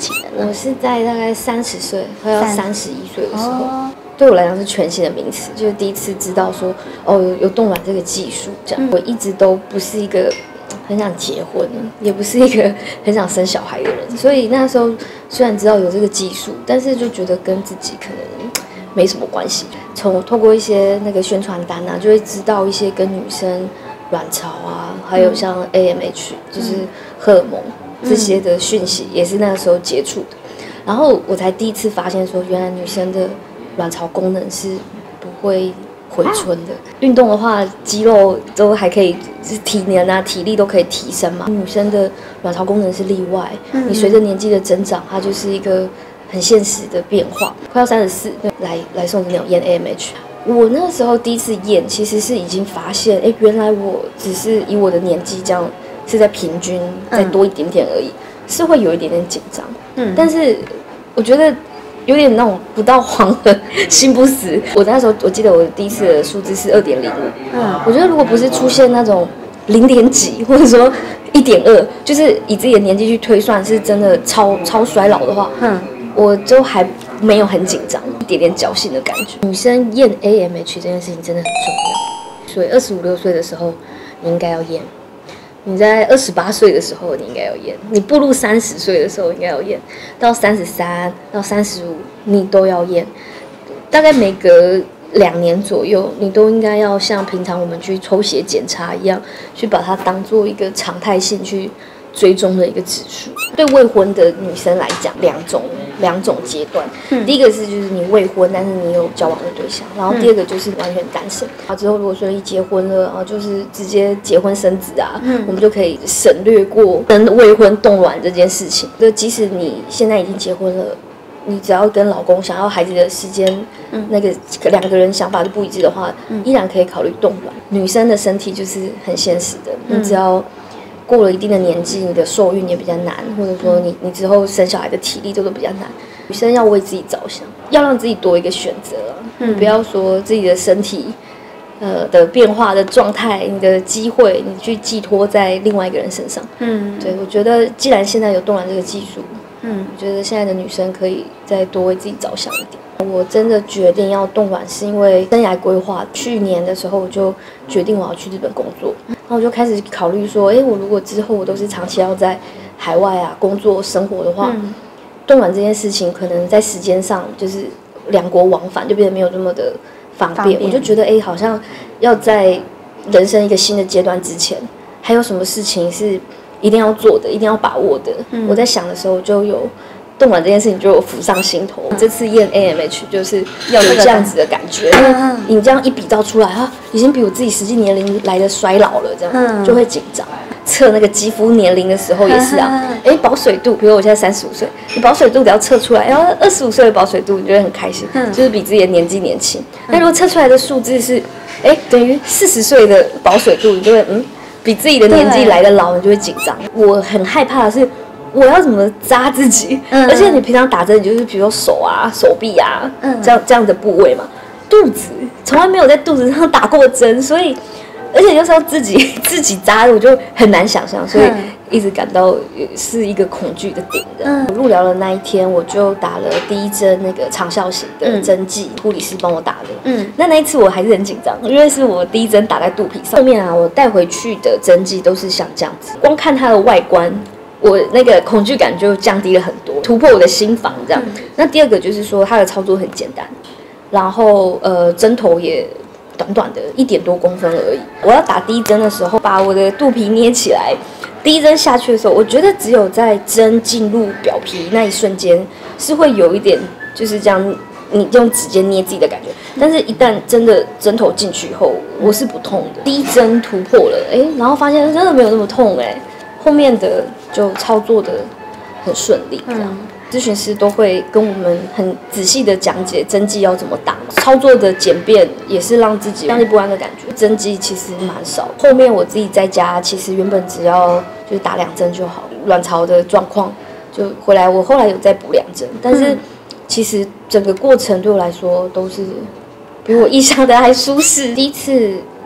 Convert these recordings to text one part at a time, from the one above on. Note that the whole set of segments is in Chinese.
情的呢？我是在大概30岁，快要31岁的时候。对我来讲是全新的名词，就是第一次知道说，有冻卵这个技术。这样，我一直都不是一个很想结婚，也不是一个很想生小孩的人，所以那时候虽然知道有这个技术，但是就觉得跟自己可能没什么关系。透过一些那个宣传单啊，就会知道一些跟女生卵巢啊，还有像 AMH 就是荷尔蒙这些的讯息，也是那个时候接触的。然后我才第一次发现说，原来女生的卵巢功能是不会回春的。运动的话，肌肉都还可以，体能啊、体力都可以提升嘛。女生的卵巢功能是例外，你随着年纪的增长，它就是一个很现实的变化。快要34，来送子鸟验 AMH。我那时候第一次验，其实是已经发现，原来我只是以我的年纪这样是在平均再多一点点而已，是会有一点点紧张。但是我觉得有点那种不到黄河心不死。我那时候我记得我第一次的数字是2.05，我觉得如果不是出现那种0点几或者说1.2，就是以自己的年纪去推算是真的超衰老的话，我就还没有很紧张，一点点侥幸的感觉。女生验 AMH 这件事情真的很重要，所以25、26岁的时候你应该要验。你在28岁的时候，你应该要验；你步入30岁的时候，应该要验；到33到35，你都要验。大概每隔2年左右，你都应该要像平常我们去抽血检查一样，去把它当做一个常态性去追踪的一个指数。对未婚的女生来讲，两种阶段。第一个是就是你未婚，但是你有交往的对象，然后第二个就是完全单身。之后如果说一结婚了，然后就是直接结婚生子啊，我们就可以省略过跟未婚冻卵这件事情。就即使你现在已经结婚了，你只要跟老公想要孩子的时间，那个2个人想法都不一致的话，依然可以考虑冻卵。女生的身体就是很现实的，你只要过了一定的年纪，你的受孕也比较难，或者说你之后生小孩的体力都比较难。女生要为自己着想，要让自己多一个选择，不要说自己的身体的变化的状态，你的机会你去寄托在另外一个人身上。对，我觉得既然现在有冻卵这个技术，我觉得现在的女生可以再多为自己着想一点。我真的决定要冻卵是因为生涯规划。去年的时候我就决定我要去日本工作，然后我就开始考虑说，我如果之后我都是长期要在海外啊工作生活的话，冻卵这件事情可能在时间上就是2国往返就变得没有那么的方便。我就觉得好像要在人生一个新的阶段之前，还有什么事情是一定要做的、一定要把握的。我在想的时候就有冻卵这件事情就有浮上心头。这次验 AMH 就是有这样子的感觉，你这样一比照出来啊，已经比我自己实际年龄来的衰老了，这样就会紧张。测那个肌肤年龄的时候也是啊，保水度，比如我现在35岁，你保水度只要测出来，然后25岁的保水度，你就会很开心，就是比自己的年纪年轻。那如果测出来的数字是，等于40岁的保水度，你就会比自己的年纪来的老，你就会紧张。我很害怕的是，我要怎么扎自己？而且你平常打针，你就是比如说手啊、手臂啊，这样的部位嘛，肚子从来没有在肚子上打过针，所以。而且就是要自己扎的，我就很难想象，所以一直感到是一个恐惧的点的。入疗的那一天，我就打了第一针那个长效型的针剂，护理师帮我打的。那一次我还是很紧张，因为是我第一针打在肚皮上。后面啊，我带回去的针剂都是像这样子，光看它的外观，我那个恐惧感就降低了很多，突破我的心防这样。那第二个就是说，它的操作很简单，然后针头也短短的1点多公分而已。我要打第一针的时候，把我的肚皮捏起来，第一针下去的时候，我觉得只有在针进入表皮那一瞬间是会有一点就是这样，你用指尖捏自己的感觉。但是一旦真的针头进去以后，我是不痛的。第一针突破了，然后发现真的没有那么痛，后面的就操作的很顺利，这样。咨询师都会跟我们很仔细的讲解针剂要怎么打，操作的简便也是让自己相对不安的感觉。针剂其实蛮少，后面我自己在家其实原本只要就是打2针就好，卵巢的状况就回来，我后来有再补2针，但是其实整个过程对我来说都是比我意想的还舒适。第一次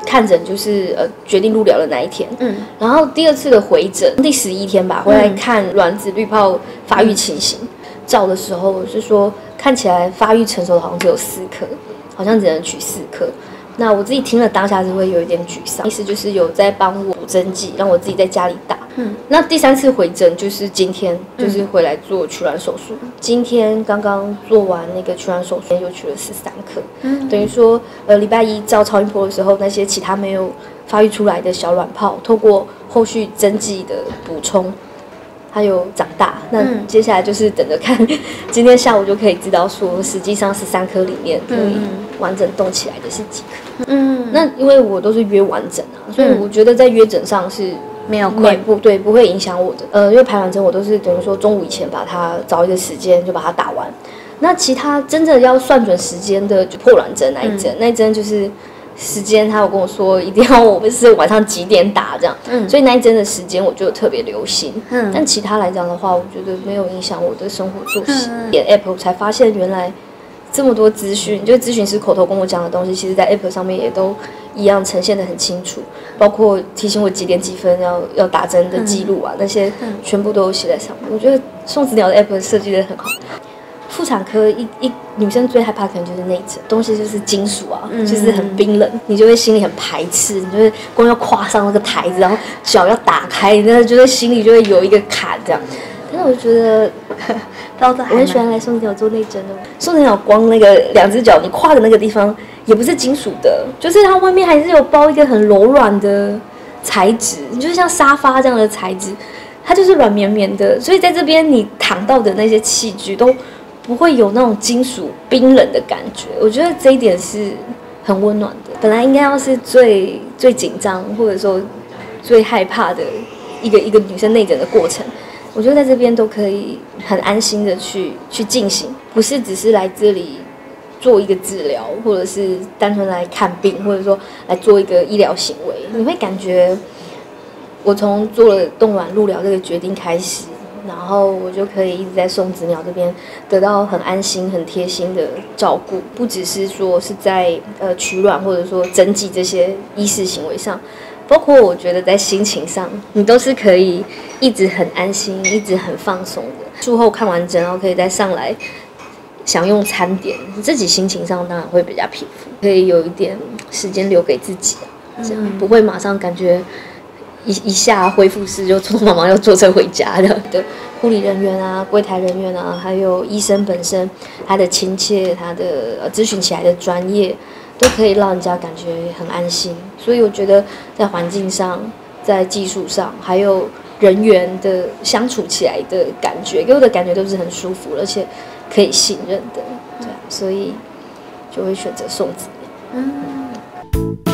看诊就是决定入疗的那一天，然后第2次的回诊第11天吧，回来看卵子滤泡发育情形，照的时候是说看起来发育成熟的好像只有4颗，好像只能取4颗。那我自己听了当下是会有一点沮丧，意思就是有在帮我补针剂，让我自己在家里打。那第3次回诊就是今天，就是回来做取卵手术。今天刚刚做完那个取卵手术，又取了13颗。等于说礼拜1照超音波的时候，那些其他没有发育出来的小卵泡，透过后续针剂的补充，它有长大。那接下来就是等着看，今天下午就可以知道说，实际上13颗里面可以完整动起来的是几颗。那因为我都是约完整啊，所以我觉得在约诊上是没有不会影响我的。因为排卵针我都是等于说中午以前把它找一个时间就把它打完。那其他真的要算准时间的，就破卵针那一针，那一针就是时间，他有跟我说一定要我们是晚上几点打这样，所以那一针的时间我就特别留心。但其他来讲的话，我觉得没有影响我的生活作息。点 App 我才发现原来这么多资讯，就是咨询师口头跟我讲的东西，其实在 App 上面也都一样呈现得很清楚，包括提醒我几点几分要打针的记录啊，那些全部都有写在上面。我觉得送子鸟的 App 设计得很好。妇产科一女生最害怕可能就是内诊，东西就是金属啊，就是很冰冷，你就会心里很排斥，你就会光要跨上那个台子，然后脚要打开，那就会心里就会有一个坎这样。但是我觉得，我很喜欢来送子鸟做内诊的。送子鸟光那个2只脚你跨的那个地方也不是金属的，就是它外面还是有包一个很柔软的材质，就是像沙发这样的材质，它就是软绵绵的，所以在这边你躺到的那些器具都不会有那种金属冰冷的感觉。我觉得这一点是很温暖的。本来应该要是最紧张或者说最害怕的一个女生内诊的过程，我觉得在这边都可以很安心的去进行，不是只是来这里做一个治疗，或者是单纯来看病，或者说来做一个医疗行为。你会感觉我从做了冻卵入疗这个决定开始，然后我就可以一直在送子鸟这边得到很安心、很贴心的照顾，不只是说是在取卵或者说针剂这些医事行为上，包括我觉得在心情上，你都是可以一直很安心、一直很放松的。术后看完诊，然后可以再上来享用餐点，自己心情上当然会比较平复，可以有一点时间留给自己啊，这样不会马上感觉一下恢复室就匆匆忙忙要坐车回家的护理人员啊、柜台人员啊，还有医生本身他的亲切、他的咨询起来的专业，都可以让人家感觉很安心。所以我觉得在环境上、在技术上，还有人员的相处起来的感觉，给我的感觉都是很舒服，而且可以信任的。对，所以就会选择送子鸟。